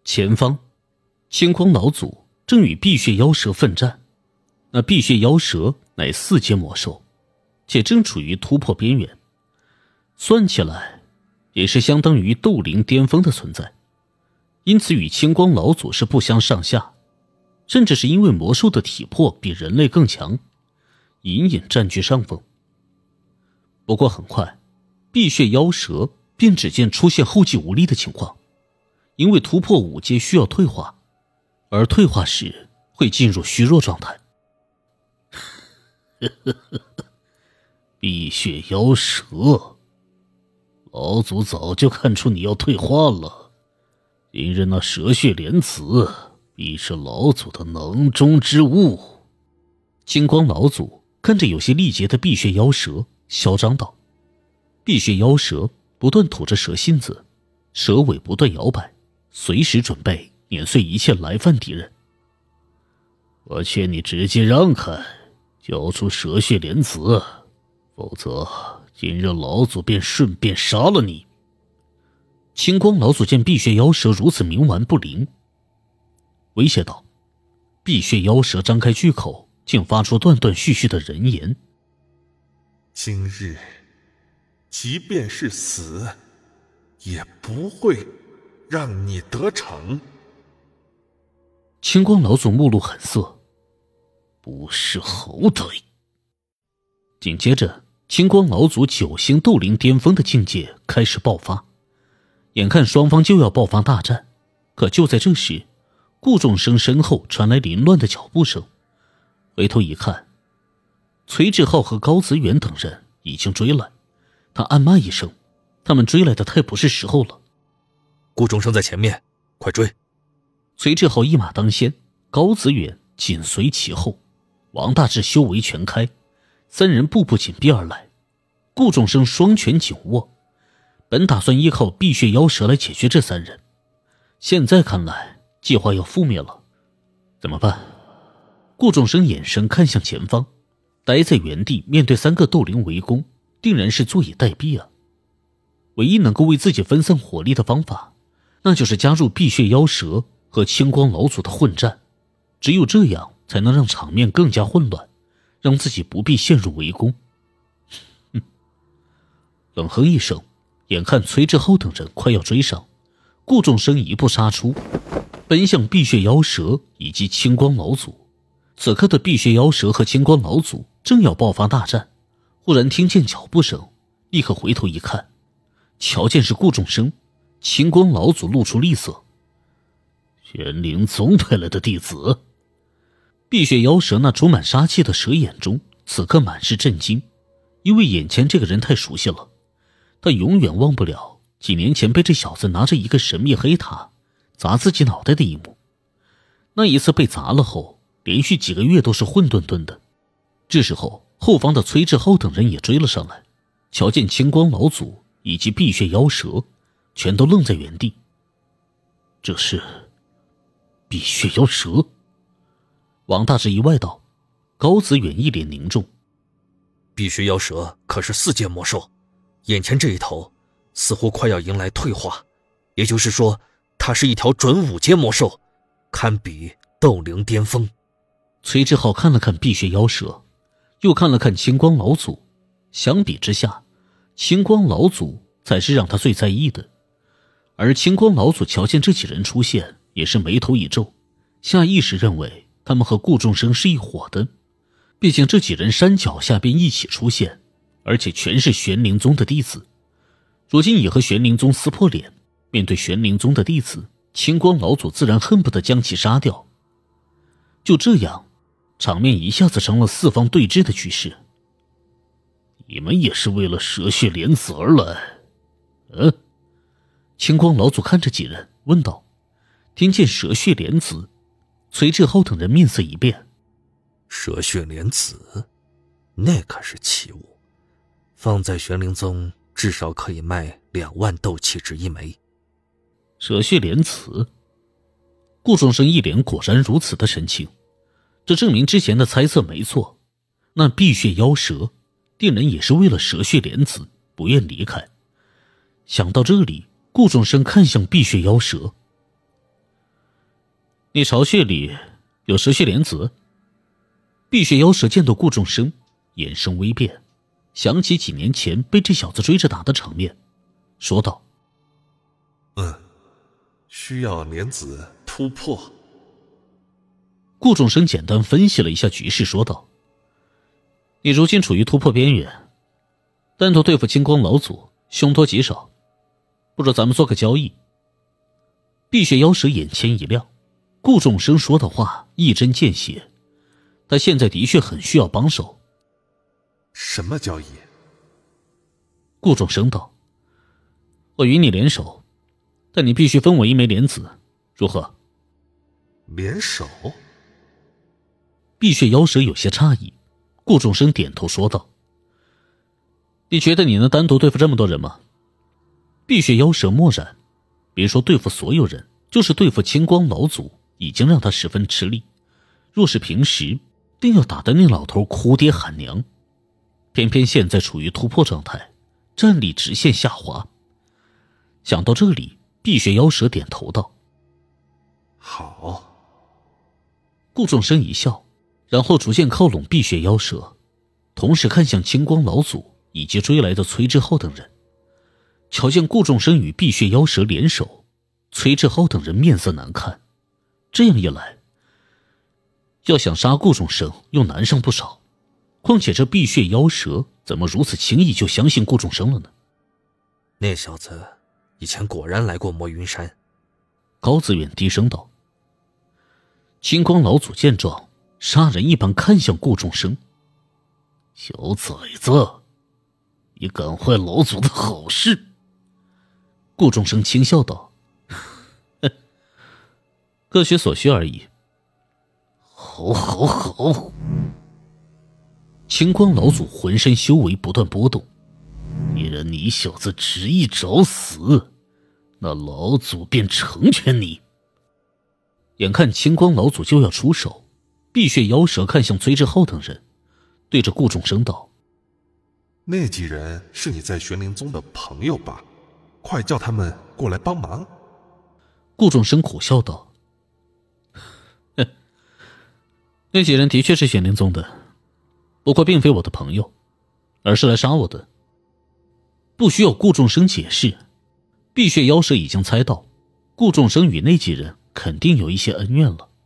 前方，青光老祖正与碧血妖蛇奋战。那碧血妖蛇乃4阶魔兽，且正处于突破边缘，算起来也是相当于斗灵巅峰的存在，因此与青光老祖是不相上下，甚至是因为魔兽的体魄比人类更强，隐隐占据上风。不过很快，碧血妖蛇便只见出现后继无力的情况，因为突破5阶需要退化，而退化时会进入虚弱状态。 碧血妖蛇，老祖早就看出你要退化了，今日那蛇血莲子必是老祖的囊中之物。 金光老祖看着有些力竭的碧血妖蛇，嚣张道。碧血妖蛇不断吐着蛇信子，蛇尾不断摇摆，随时准备碾碎一切来犯敌人。 我劝你直接让开，交出蛇血莲子，否则今日老祖便顺便杀了你。 青光老祖见碧血妖蛇如此冥顽不灵，威胁道。碧血妖蛇张开巨口，竟发出断断续续的人言。 今日即便是死，也不会让你得逞。 青光老祖目露狠色， 不识好歹。 紧接着，青光老祖9星斗灵巅峰的境界开始爆发，眼看双方就要爆发大战，可就在这时，顾仲生身后传来凌乱的脚步声，回头一看，崔志浩和高子远等人已经追来，他暗骂一声，他们追来的太不是时候了。 顾仲生在前面，快追！ 崔志浩一马当先，高子远紧随其后，王大治修为全开，3人步步紧逼而来。顾仲生双拳紧握，本打算依靠碧血妖蛇来解决这3人，现在看来计划要覆灭了。怎么办？顾仲生眼神看向前方，待在原地面对3个斗灵围攻，定然是坐以待毙啊。唯一能够为自己分散火力的方法，那就是加入碧血妖蛇和青光老祖的混战，只有这样才能让场面更加混乱，让自己不必陷入围攻。冷哼一声，眼看崔志浩等人快要追上，顾仲生一步杀出，奔向碧血妖蛇以及青光老祖。此刻的碧血妖蛇和青光老祖正要爆发大战，忽然听见脚步声，立刻回头一看，瞧见是顾仲生，青光老祖露出厉色。 玄灵宗派来的弟子。 碧血妖蛇那充满杀气的蛇眼中此刻满是震惊，因为眼前这个人太熟悉了，他永远忘不了几年前被这小子拿着一个神秘黑塔砸自己脑袋的一幕。那一次被砸了后，连续几个月都是混沌沌的。这时候后方的崔志浩等人也追了上来，瞧见青光老祖以及碧血妖蛇全都愣在原地。 这是碧血妖蛇？ 王大治意外道。高子远一脸凝重。 碧血妖蛇可是4阶魔兽，眼前这一头似乎快要迎来退化，也就是说它是一条准5阶魔兽，堪比斗灵巅峰。 崔志浩看了看碧血妖蛇，又看了看青光老祖，相比之下，青光老祖才是让他最在意的。而青光老祖瞧见这几人出现，也是眉头一皱，下意识认为他们和顾仲生是一伙的，毕竟这几人山脚下便一起出现，而且全是玄灵宗的弟子，如今也和玄灵宗撕破脸，面对玄灵宗的弟子，青光老祖自然恨不得将其杀掉。就这样，场面一下子成了4方对峙的局势。 你们也是为了蛇血莲子而来？ 青光老祖看着几人问道。听见蛇血莲子，崔志浩等人面色一变。 蛇血莲子，那可是奇物，放在玄灵宗至少可以卖2万斗气值1枚。 蛇血莲子？顾仲生一脸果然如此的神情，这证明之前的猜测没错，那碧血妖蛇定然也是为了蛇血莲子不愿离开。想到这里，顾仲生看向碧血妖蛇。 你巢穴里有蛇血莲子？碧血妖蛇见到顾仲生，眼神微变，想起几年前被这小子追着打的场面，说道： 需要莲子突破。 顾仲生简单分析了一下局势，说道：你如今处于突破边缘，单独对付金光老祖凶多吉少，不如咱们做个交易。碧血妖蛇眼前一亮，顾仲生说的话一针见血，他现在的确很需要帮手。 什么交易？ 顾仲生道：我与你联手，但你必须分我一枚莲子，如何？ 联手？ 碧血妖蛇有些诧异，顾仲生点头说道：你觉得你能单独对付这么多人吗？碧血妖蛇默然，别说对付所有人，就是对付青光老祖已经让他十分吃力，若是平时定要打得那老头哭爹喊娘，偏偏现在处于突破状态，战力直线下滑。想到这里，碧血妖蛇点头道： 好。 顾仲生一笑，然后逐渐靠拢碧血妖蛇，同时看向青光老祖以及追来的崔志浩等人。瞧见顾仲生与碧血妖蛇联手，崔志浩等人面色难看。这样一来，要想杀顾仲生又难上不少。况且这碧血妖蛇怎么如此轻易就相信顾仲生了呢？ 那小子以前果然来过魔云山。 高子远低声道。青光老祖见状，杀人一般看向顾仲生。 小崽子，你敢坏老祖的好事！ 顾仲生轻笑道：各取所需而已。 好好好。 青光老祖浑身修为不断波动， 既然你小子执意找死，那老祖便成全你。 眼看青光老祖就要出手，碧血妖蛇看向崔志浩等人，对着顾仲生道： 那几人是你在玄灵宗的朋友吧？快叫他们过来帮忙。 顾仲生苦笑道：那几人的确是玄灵宗的，不过并非我的朋友，而是来杀我的。不需要顾仲生解释，碧血妖蛇已经猜到顾仲生与那几人肯定有一些恩怨了。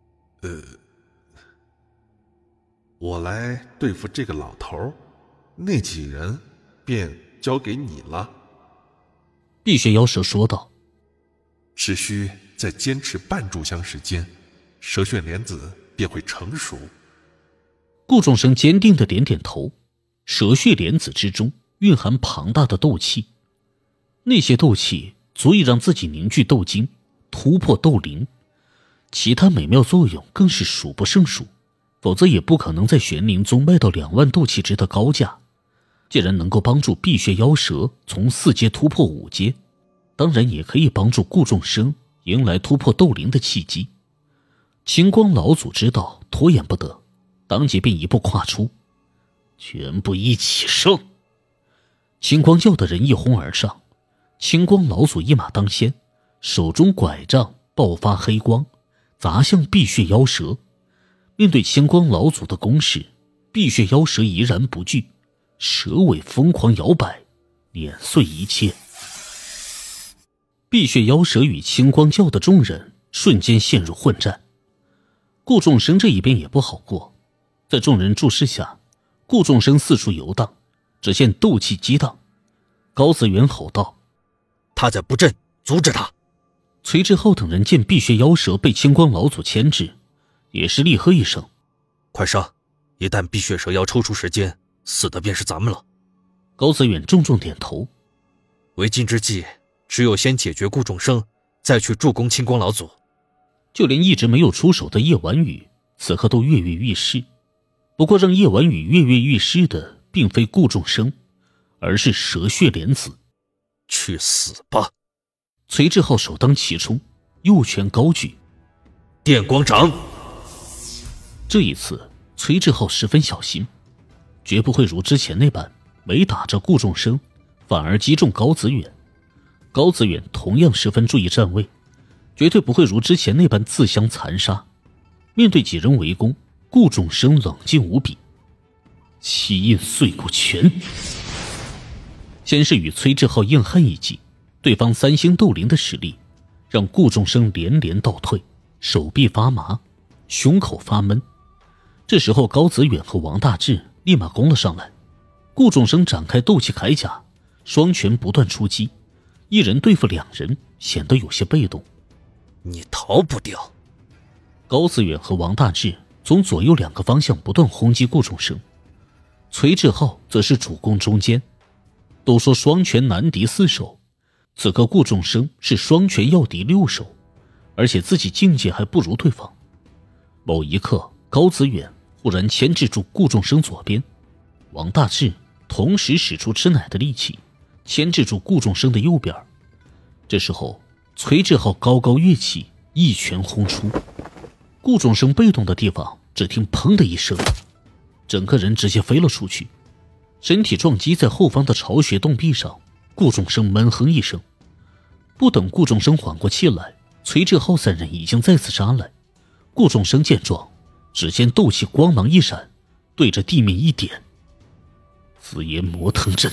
我来对付这个老头，那几人便交给你了。 碧血妖蛇说道： 只需再坚持半炷香时间，蛇血莲子便会成熟。 顾仲生坚定地点点头。蛇血莲子之中蕴含庞大的斗气，那些斗气足以让自己凝聚斗精，突破斗灵，其他美妙作用更是数不胜数，否则也不可能在玄灵宗卖到2万斗气值的高价。既然能够帮助碧血妖蛇从4阶突破5阶，当然也可以帮助顾仲生迎来突破斗灵的契机。青光老祖知道拖延不得，当即便一步跨出， 全部一起上！ 青光教的人一哄而上，青光老祖一马当先，手中拐杖爆发黑光，砸向碧血妖蛇。面对青光老祖的攻势，碧血妖蛇怡然不惧，蛇尾疯狂摇摆，碾碎一切。碧血妖蛇与青光教的众人瞬间陷入混战。顾仲生这一边也不好过，在众人注视下，顾仲生四处游荡，只见斗气激荡。高子元吼道： 他在布阵，阻止他！ 崔志浩等人见碧血妖蛇被青光老祖牵制，也是厉喝一声： 快杀！一旦碧血蛇妖抽出时间，死的便是咱们了。 高子远重重点头。 为今之计，只有先解决顾仲生，再去助攻青光老祖。 就连一直没有出手的叶婉雨此刻都跃跃欲试。不过让叶婉雨跃跃欲试的并非顾仲生，而是蛇血莲子。 去死吧！ 崔志浩首当其冲，右拳高举， 电光掌。 这一次崔志浩十分小心，绝不会如之前那般没打着顾仲生，反而击中高子远。高子远同样十分注意站位， 绝对不会如之前那般自相残杀。面对几人围攻，顾仲生冷静无比。七印碎骨拳，先是与崔志浩硬汉一击，对方3星斗灵的实力让顾仲生连连倒退，手臂发麻，胸口发闷。这时候高子远和王大治立马攻了上来，顾仲生展开斗气铠甲，双拳不断出击，一人对付2人显得有些被动。 你逃不掉。 高子远和王大治从左右2个方向不断轰击顾仲生，崔志浩则是主攻中间。都说双拳难敌4手，此刻顾仲生是双拳要敌6手，而且自己境界还不如对方。某一刻，高子远忽然牵制住顾仲生左边，王大治同时使出吃奶的力气牵制住顾仲生的右边。这时候崔志浩高高跃起，一拳轰出，顾仲生被动的地方只听砰的一声，整个人直接飞了出去，身体撞击在后方的巢穴洞壁上。顾仲生闷哼一声，不等顾仲生缓过气来，崔志浩3人已经再次杀来。顾仲生见状，只见斗气光芒一闪，对着地面一点，紫炎魔腾阵。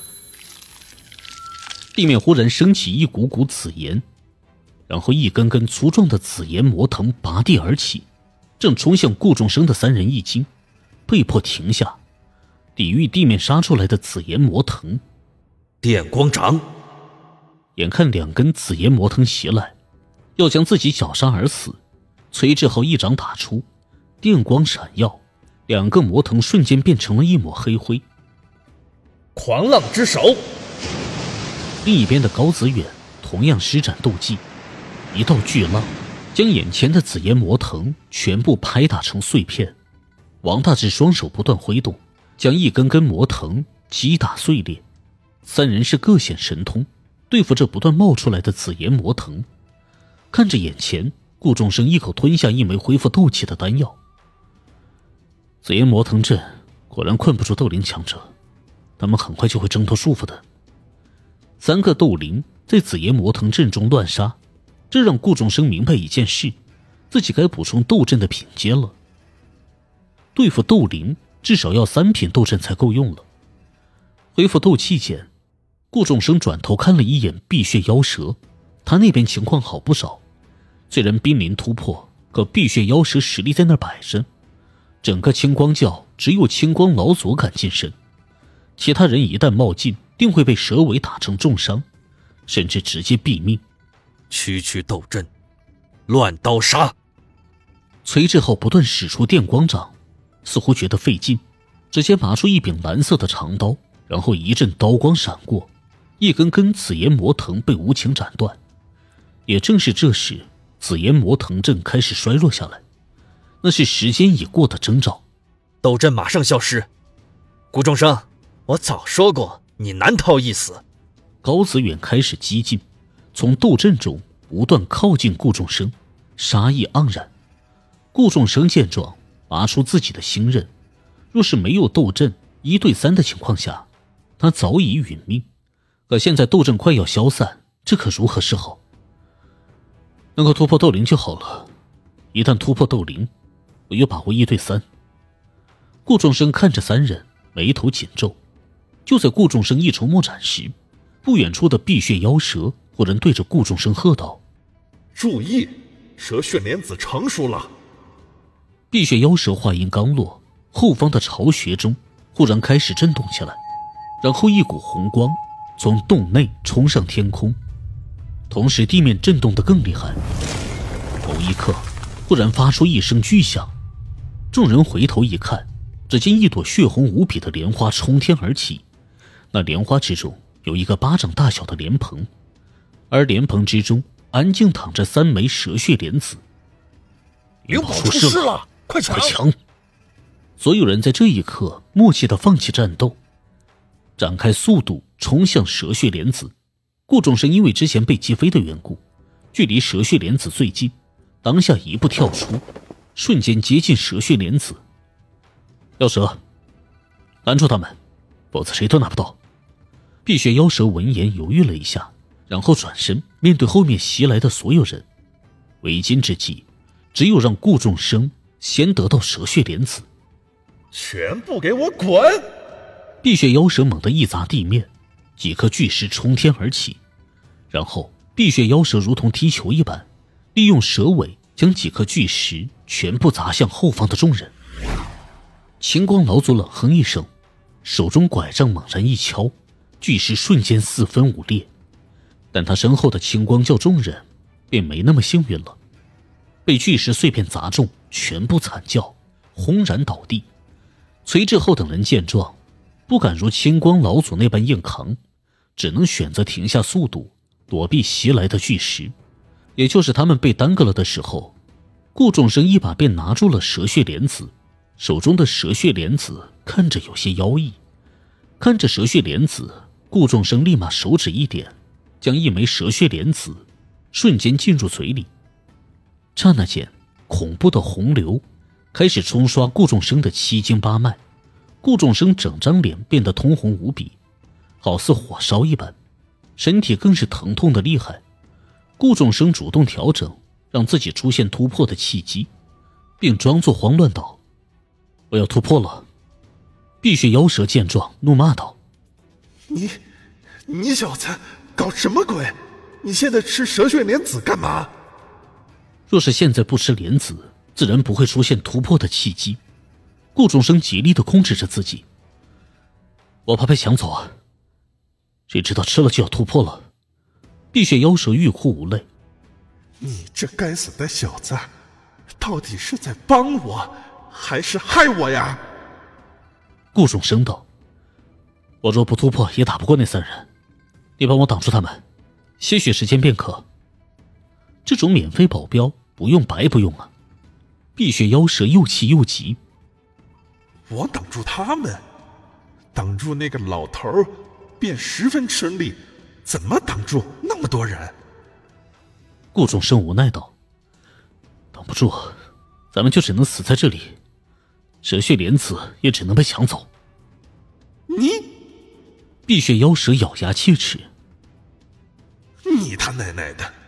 地面忽然升起一股股紫炎，然后一根根粗壮的紫炎魔藤拔地而起，正冲向顾仲生的3人一惊，被迫停下，抵御地面杀出来的紫炎魔藤。 电光掌！ 眼看2根紫炎魔藤袭来，要将自己绞杀而死，崔志浩一掌打出，电光闪耀，2个魔藤瞬间变成了一抹黑灰。 狂浪之手！ 另一边的高子远同样施展斗技，一道巨浪将眼前的紫炎魔藤全部拍打成碎片。王大治双手不断挥动，将一根根魔藤击打碎裂。3人是各显神通，对付这不断冒出来的紫炎魔藤。看着眼前，顾仲生一口吞下一枚恢复斗气的丹药。紫炎魔藤阵果然困不住斗灵强者，他们很快就会挣脱束缚的。3个斗灵在紫炎魔藤阵中乱杀，这让顾仲生明白一件事，自己该补充斗阵的品阶了。对付斗灵至少要3品斗阵才够用了。恢复斗气间，顾仲生转头看了一眼碧血妖蛇，他那边情况好不少。虽然濒临突破，可碧血妖蛇实力在那摆着。整个青光教只有青光老祖敢近身，其他人一旦冒进，定会被蛇尾打成重伤，甚至直接毙命。 区区斗阵，乱刀杀！ 崔志浩不断使出电光掌，似乎觉得费劲，直接拔出一柄蓝色的长刀，然后一阵刀光闪过，一根根紫炎魔藤被无情斩断。也正是这时，紫炎魔藤阵开始衰弱下来，那是时间已过的征兆。 斗阵马上消失。顾仲生，我早说过你难逃一死。 高子远开始激进，从斗阵中不断靠近顾仲生，杀意盎然。顾仲生见状，拔出自己的星刃，若是没有斗阵1对3的情况下，他早已殒命。可现在斗阵快要消散，这可如何是好？能够突破斗灵就好了，一旦突破斗灵，我有把握1对3。顾仲生看着3人，眉头紧皱。就在顾仲生一筹莫展时，不远处的碧血妖蛇忽然对着顾仲生喝道： 注意，蛇血莲子成熟了。 碧血妖蛇话音刚落，后方的巢穴中忽然开始震动起来，然后一股红光从洞内冲上天空，同时地面震动得更厉害。某一刻，忽然发出一声巨响，众人回头一看，只见一朵血红无比的莲花冲天而起，那莲花之中有一个巴掌大小的莲蓬，而莲蓬之中安静躺着3枚蛇血莲子。 灵宝出事了，快抢！ 所有人在这一刻默契地放弃战斗，展开速度冲向蛇血莲子。顾仲生因为之前被击飞的缘故，距离蛇血莲子最近，当下一步跳出，瞬间接近蛇血莲子。妖蛇，拦住他们，否则谁都拿不到。碧血妖蛇闻言犹豫了一下，然后转身面对后面袭来的所有人， 为今之计，只有让顾仲生先得到蛇血莲子。 全部给我滚！ 碧血妖蛇猛地一砸地面，几颗巨石冲天而起，然后碧血妖蛇如同踢球一般，利用蛇尾将几颗巨石全部砸向后方的众人。青光老祖冷哼一声，手中拐杖猛然一敲，巨石瞬间四分五裂。但他身后的青光教众人便没那么幸运了，被巨石碎片砸中，全部惨叫，轰然倒地。崔志厚等人见状，不敢如青光老祖那般硬扛，只能选择停下速度，躲避袭来的巨石。也就是他们被耽搁了的时候，顾仲生一把便拿住了蛇血莲子，手中的蛇血莲子看着有些妖异。看着蛇血莲子，顾仲生立马手指一点，将一枚蛇血莲子瞬间进入嘴里。刹那间，恐怖的洪流开始冲刷顾仲生的七经八脉，顾仲生整张脸变得通红无比，好似火烧一般，身体更是疼痛的厉害。顾仲生主动调整让自己出现突破的契机，并装作慌乱道：“我要突破了。”碧血妖蛇见状怒骂道：“ 你小子搞什么鬼？你现在吃蛇血莲子干嘛？” 若是现在不吃莲子，自然不会出现突破的契机。顾仲生极力地控制着自己，我怕被抢走啊！谁知道吃了就要突破了。碧血妖蛇欲哭无泪：“ 你这该死的小子，到底是在帮我还是害我呀？” 顾仲生道：“我若不突破也打不过那三人，你帮我挡住他们，些许时间便可。”这种免费保镖不用白不用啊！碧血妖蛇又气又急：“ 我挡住他们，挡住那个老头便十分吃力，怎么挡住那么多人？” 顾仲生无奈道：“挡不住，咱们就只能死在这里，蛇血莲子也只能被抢走。” 你， 碧血妖蛇咬牙切齿：“ 你他奶奶的！